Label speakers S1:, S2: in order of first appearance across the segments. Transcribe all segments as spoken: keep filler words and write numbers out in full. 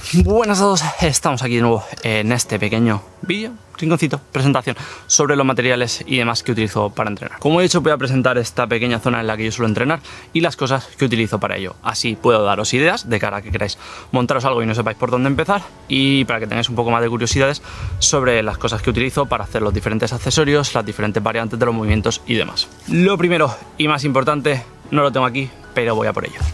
S1: Buenas a todos, estamos aquí de nuevo en este pequeño vídeo, rinconcito, presentación sobre los materiales y demás que utilizo para entrenar. Como he dicho, voy a presentar esta pequeña zona en la que yo suelo entrenar y las cosas que utilizo para ello. Así puedo daros ideas de cara a que queráis montaros algo y no sepáis por dónde empezar, y para que tengáis un poco más de curiosidades sobre las cosas que utilizo para hacer los diferentes accesorios, las diferentes variantes de los movimientos y demás. Lo primero y más importante, no lo tengo aquí, pero voy a por ello.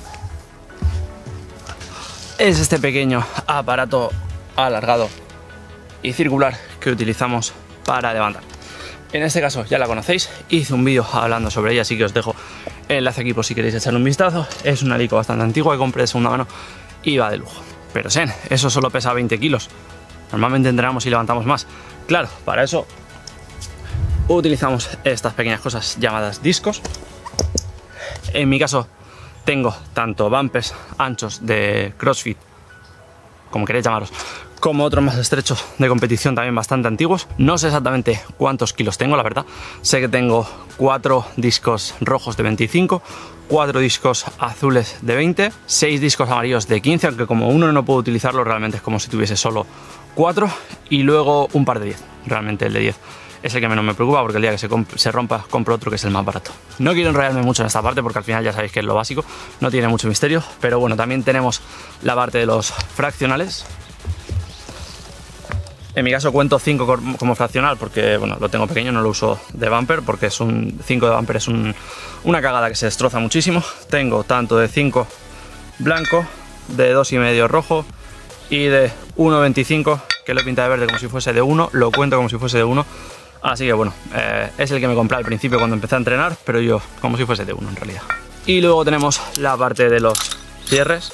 S1: Es este pequeño aparato alargado y circular que utilizamos para levantar. En este caso ya la conocéis, hice un vídeo hablando sobre ella, así que os dejo el enlace aquí por si queréis echarle un vistazo. Es una Eleiko bastante antigua que compré de segunda mano y va de lujo. Pero sen, eso solo pesa veinte kilos. Normalmente entrenamos y levantamos más. Claro, para eso utilizamos estas pequeñas cosas llamadas discos. En mi caso tengo tanto bumpers anchos de CrossFit, como queréis llamaros, como otros más estrechos de competición también bastante antiguos. No sé exactamente cuántos kilos tengo, la verdad. Sé que tengo cuatro discos rojos de veinticinco, cuatro discos azules de veinte, seis discos amarillos de quince, aunque como uno no puedo utilizarlo, realmente es como si tuviese solo cuatro, y luego un par de diez. Realmente el de diez es el que menos me preocupa, porque el día que se, se rompa compro otro que es el más barato. No quiero enrollarme mucho en esta parte porque al final ya sabéis que es lo básico, no tiene mucho misterio, pero bueno, también tenemos la parte de los fraccionales. En mi caso cuento cinco como fraccional porque bueno, lo tengo pequeño, no lo uso de bumper porque es un cinco de bumper es un, una cagada que se destroza muchísimo. Tengo tanto de cinco blanco, de dos y medio rojo y de uno veinticinco, que lo he pintado de verde como si fuese de uno, lo cuento como si fuese de uno. Así que bueno, eh, es el que me compré al principio cuando empecé a entrenar, pero yo como si fuese de uno en realidad. Y luego tenemos la parte de los cierres,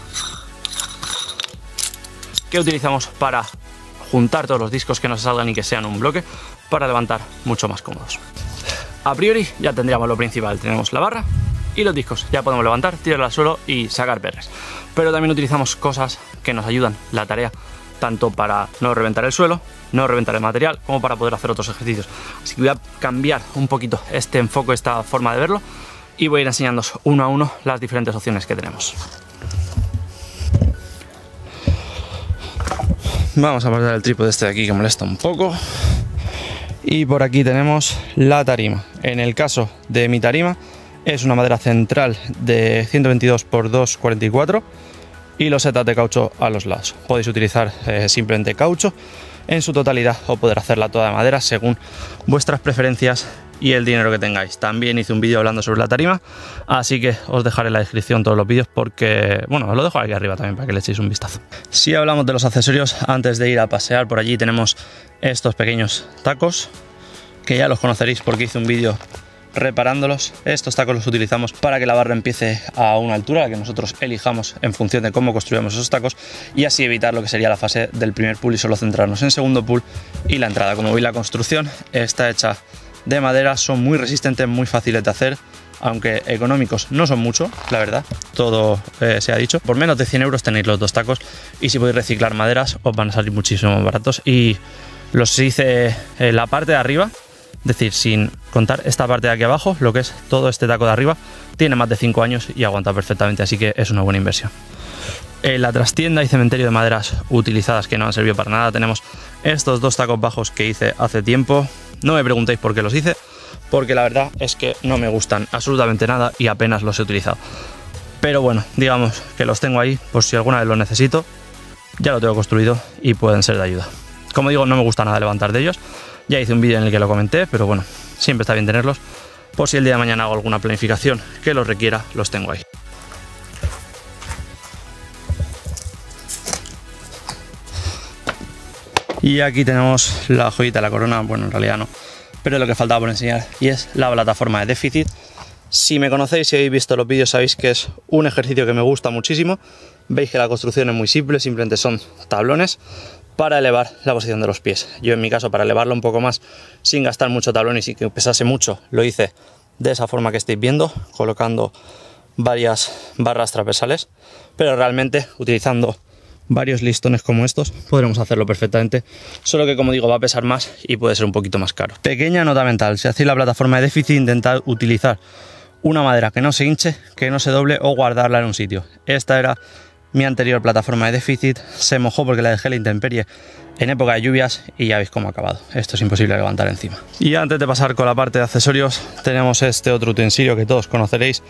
S1: que utilizamos para juntar todos los discos que no se salgan y que sean un bloque, para levantar mucho más cómodos. A priori ya tendríamos lo principal, tenemos la barra y los discos, ya podemos levantar, tirar al suelo y sacar perres. Pero también utilizamos cosas que nos ayudan la tarea, tanto para no reventar el suelo, no reventar el material, como para poder hacer otros ejercicios. Así que voy a cambiar un poquito este enfoque, esta forma de verlo, y voy a ir enseñándoos uno a uno las diferentes opciones que tenemos. Vamos a apartar el trípode este de aquí que molesta un poco. Y por aquí tenemos la tarima. En el caso de mi tarima es una madera central de ciento veintidós por doscientos cuarenta y cuatro y los setas de caucho a los lados. Podéis utilizar eh, simplemente caucho en su totalidad o poder hacerla toda de madera según vuestras preferencias y el dinero que tengáis. También hice un vídeo hablando sobre la tarima, así que os dejaré en la descripción todos los vídeos porque, bueno, os lo dejo aquí arriba también para que le echéis un vistazo. Si hablamos de los accesorios, antes de ir a pasear por allí tenemos estos pequeños tacos, que ya los conoceréis porque hice un vídeo reparándolos. Estos tacos los utilizamos para que la barra empiece a una altura, la que nosotros elijamos en función de cómo construyamos esos tacos, y así evitar lo que sería la fase del primer pull y solo centrarnos en segundo pull y la entrada. Como veis, la construcción está hecha de madera, son muy resistentes, muy fáciles de hacer, aunque económicos no son mucho, la verdad, todo eh, se ha dicho. Por menos de cien euros tenéis los dos tacos, y si podéis reciclar maderas os van a salir muchísimo más baratos. Y los hice en la parte de arriba, es decir, sin contar esta parte de aquí abajo, lo que es todo este taco de arriba, tiene más de cinco años y aguanta perfectamente, así que es una buena inversión. En la trastienda y cementerio de maderas utilizadas que no han servido para nada tenemos estos dos tacos bajos que hice hace tiempo. No me preguntéis por qué los hice, porque la verdad es que no me gustan absolutamente nada y apenas los he utilizado. Pero bueno, digamos que los tengo ahí por si alguna vez los necesito. Ya lo tengo construido y pueden ser de ayuda. Como digo, no me gusta nada levantar de ellos. Ya hice un vídeo en el que lo comenté, pero bueno, siempre está bien tenerlos. Por si el día de mañana hago alguna planificación que los requiera, los tengo ahí. Y aquí tenemos la joyita de la corona, bueno, en realidad no, pero es lo que faltaba por enseñar, y es la plataforma de déficit. Si me conocéis y habéis visto los vídeos sabéis que es un ejercicio que me gusta muchísimo. Veis que la construcción es muy simple, simplemente son tablones para elevar la posición de los pies. Yo en mi caso, para elevarlo un poco más sin gastar mucho tablón y sin que pesase mucho, lo hice de esa forma que estáis viendo, colocando varias barras transversales, pero realmente utilizando varios listones como estos podremos hacerlo perfectamente, solo que, como digo, va a pesar más y puede ser un poquito más caro. Pequeña nota mental: si hacéis la plataforma de déficit, intentad utilizar una madera que no se hinche, que no se doble, o guardarla en un sitio. Esta era mi anterior plataforma de déficit se mojó porque la dejé a la intemperie en época de lluvias y ya veis cómo ha acabado. Esto es imposible levantar encima. Y antes de pasar con la parte de accesorios, tenemos este otro utensilio que todos conoceréis,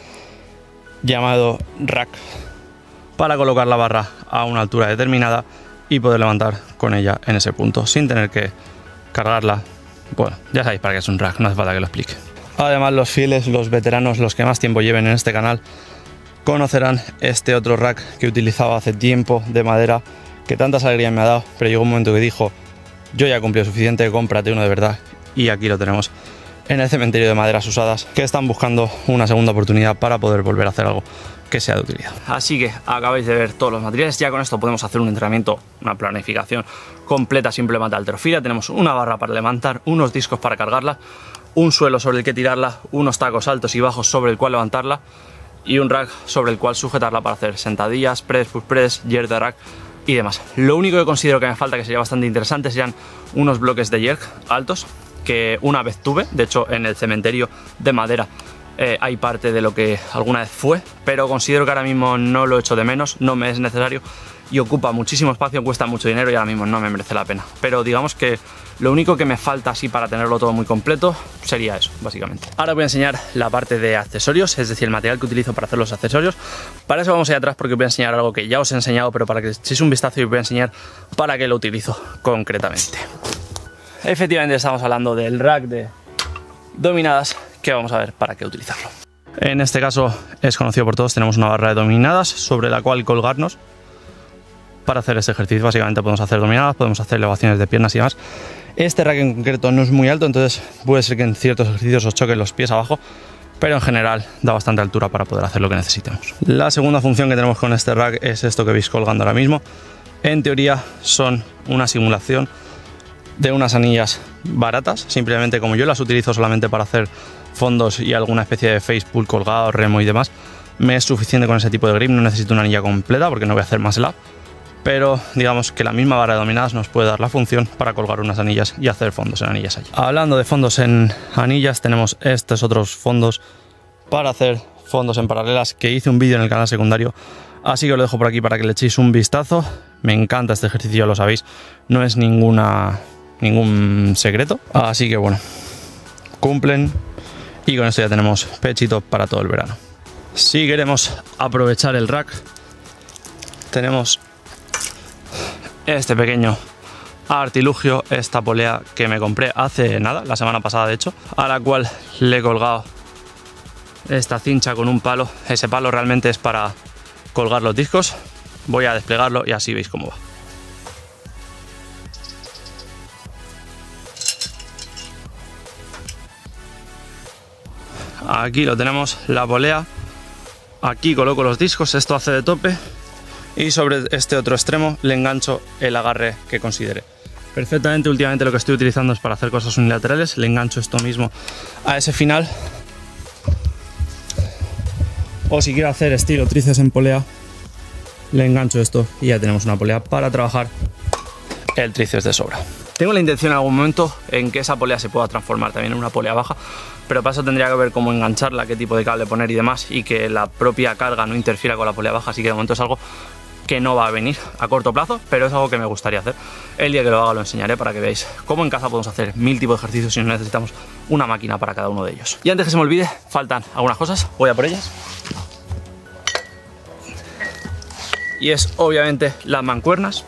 S1: llamado rack, para colocar la barra a una altura determinada y poder levantar con ella en ese punto sin tener que cargarla. Bueno, ya sabéis para qué es un rack, no hace falta que lo explique. Además, los fieles, los veteranos, los que más tiempo lleven en este canal, conocerán este otro rack que utilizaba hace tiempo de madera, que tantas alegrías me ha dado, pero llegó un momento que dijo: yo ya he cumplido suficiente, cómprate uno de verdad. Y aquí lo tenemos en el cementerio de maderas usadas, que están buscando una segunda oportunidad para poder volver a hacer algo que sea de utilidad. Así que acabáis de ver todos los materiales. Ya con esto podemos hacer un entrenamiento, una planificación completa simplemente de halterofilia. Tenemos una barra para levantar, unos discos para cargarla, un suelo sobre el que tirarla, unos tacos altos y bajos sobre el cual levantarla y un rack sobre el cual sujetarla para hacer sentadillas, press, push press, jerk de rack y demás. Lo único que considero que me falta, que sería bastante interesante, serían unos bloques de jerk altos, que una vez tuve. De hecho, en el cementerio de madera eh, hay parte de lo que alguna vez fue, pero considero que ahora mismo no lo echo de menos, no me es necesario y ocupa muchísimo espacio, cuesta mucho dinero y ahora mismo no me merece la pena. Pero digamos que lo único que me falta así para tenerlo todo muy completo sería eso, básicamente. Ahora voy a enseñar la parte de accesorios, es decir, el material que utilizo para hacer los accesorios. Para eso vamos allá atrás porque voy a enseñar algo que ya os he enseñado, pero para que echéis un vistazo y os voy a enseñar para qué lo utilizo concretamente. Efectivamente estamos hablando del rack de dominadas, que vamos a ver para qué utilizarlo. En este caso es conocido por todos, tenemos una barra de dominadas sobre la cual colgarnos para hacer este ejercicio. Básicamente podemos hacer dominadas, podemos hacer elevaciones de piernas y demás. Este rack en concreto no es muy alto, entonces puede ser que en ciertos ejercicios os choquen los pies abajo, pero en general da bastante altura para poder hacer lo que necesitemos. La segunda función que tenemos con este rack es esto que veis colgando ahora mismo. En teoría son una simulación de unas anillas baratas, simplemente como yo las utilizo solamente para hacer fondos y alguna especie de face pull colgado, remo y demás, me es suficiente con ese tipo de grip, no necesito una anilla completa porque no voy a hacer más slab. Pero digamos que la misma barra de dominadas nos puede dar la función para colgar unas anillas y hacer fondos en anillas allí. Hablando de fondos en anillas, tenemos estos otros fondos para hacer fondos en paralelas, que hice un vídeo en el canal secundario, así que os lo dejo por aquí para que le echéis un vistazo. Me encanta este ejercicio, ya lo sabéis, no es ninguna, ningún secreto, así que bueno, cumplen y con esto ya tenemos pechito para todo el verano. Si queremos aprovechar el rack, tenemos este pequeño artilugio, esta polea que me compré hace nada, la semana pasada de hecho, a la cual le he colgado esta cincha con un palo. Ese palo realmente es para colgar los discos. Voy a desplegarlo y así veis cómo va. Aquí lo tenemos, la polea. Aquí coloco los discos, esto hace de tope. Y sobre este otro extremo le engancho el agarre que considere. Perfectamente, últimamente lo que estoy utilizando es para hacer cosas unilaterales. Le engancho esto mismo a ese final. O si quiero hacer estilo tríceps en polea, le engancho esto y ya tenemos una polea para trabajar el tríceps de sobra. Tengo la intención en algún momento en que esa polea se pueda transformar también en una polea baja, pero para eso tendría que ver cómo engancharla, qué tipo de cable poner y demás, y que la propia carga no interfiera con la polea baja, así que de momento es algo que no va a venir a corto plazo, pero es algo que me gustaría hacer. El día que lo haga lo enseñaré para que veáis cómo en casa podemos hacer mil tipos de ejercicios y no necesitamos una máquina para cada uno de ellos. Y antes que se me olvide, faltan algunas cosas, voy a por ellas. Y es obviamente las mancuernas.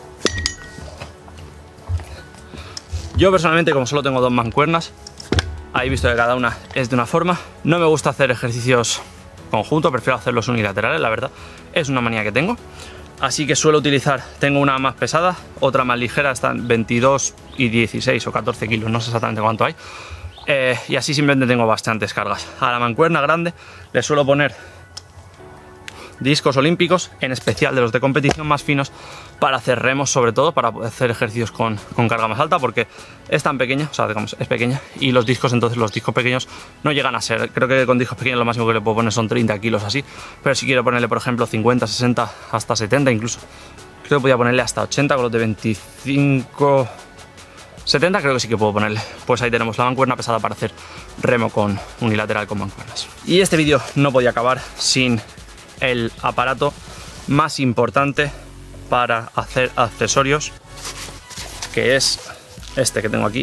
S1: Yo personalmente, como solo tengo dos mancuernas, habéis visto que cada una es de una forma. No me gusta hacer ejercicios conjuntos, prefiero hacerlos unilaterales, la verdad. Es una manía que tengo. Así que suelo utilizar, tengo una más pesada, otra más ligera, están veintidós y dieciséis o catorce kilos, no sé exactamente cuánto hay. Eh, y así simplemente tengo bastantes cargas. A la mancuerna grande le suelo poner discos olímpicos, en especial de los de competición más finos, para hacer remos, sobre todo para hacer ejercicios con, con carga más alta, porque es tan pequeña, o sea, digamos, es pequeña, y los discos, entonces los discos pequeños no llegan a ser, creo que con discos pequeños lo máximo que le puedo poner son treinta kilos así, pero si quiero ponerle, por ejemplo, cincuenta, sesenta, hasta setenta incluso, creo que podía ponerle hasta ochenta con los de veinticinco, setenta creo que sí que puedo ponerle. Pues ahí tenemos la mancuerna pesada para hacer remo con unilateral con mancuernas. Y este vídeo no podía acabar sin el aparato más importante para hacer accesorios, que es este que tengo aquí.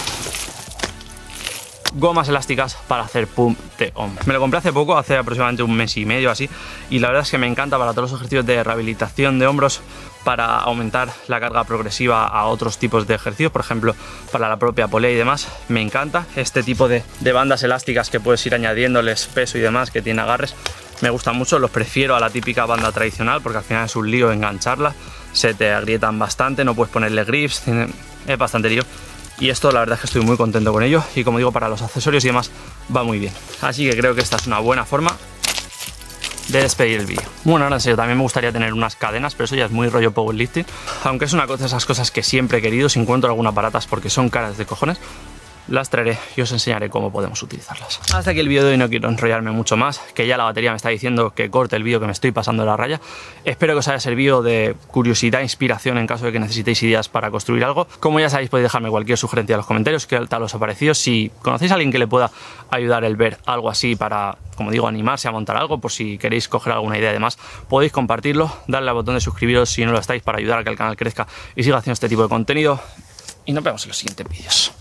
S1: Gomas elásticas para hacer pump de hombro. Me lo compré hace poco, hace aproximadamente un mes y medio así, y la verdad es que me encanta para todos los ejercicios de rehabilitación de hombros, para aumentar la carga progresiva a otros tipos de ejercicios, por ejemplo para la propia polea y demás. Me encanta este tipo de, de bandas elásticas que puedes ir añadiéndoles peso y demás, que tiene agarres. Me gustan mucho, los prefiero a la típica banda tradicional porque al final es un lío engancharla, se te agrietan bastante, no puedes ponerle grips, es bastante lío. Y esto la verdad es que estoy muy contento con ello, y como digo, para los accesorios y demás va muy bien. Así que creo que esta es una buena forma de despedir el vídeo. Bueno, ahora en serio, también me gustaría tener unas cadenas, pero eso ya es muy rollo powerlifting. Aunque es una cosa de esas cosas que siempre he querido, si encuentro alguna baratas porque son caras de cojones, las traeré y os enseñaré cómo podemos utilizarlas. Hasta aquí el vídeo de hoy, no quiero enrollarme mucho más, que ya la batería me está diciendo que corte el vídeo, que me estoy pasando de la raya. Espero que os haya servido de curiosidad, inspiración en caso de que necesitéis ideas para construir algo. Como ya sabéis, podéis dejarme cualquier sugerencia en los comentarios, qué tal os ha parecido. Si conocéis a alguien que le pueda ayudar el ver algo así para, como digo, animarse a montar algo, por si queréis coger alguna idea de más, podéis compartirlo, darle al botón de suscribiros si no lo estáis para ayudar a que el canal crezca y siga haciendo este tipo de contenido. Y nos vemos en los siguientes vídeos.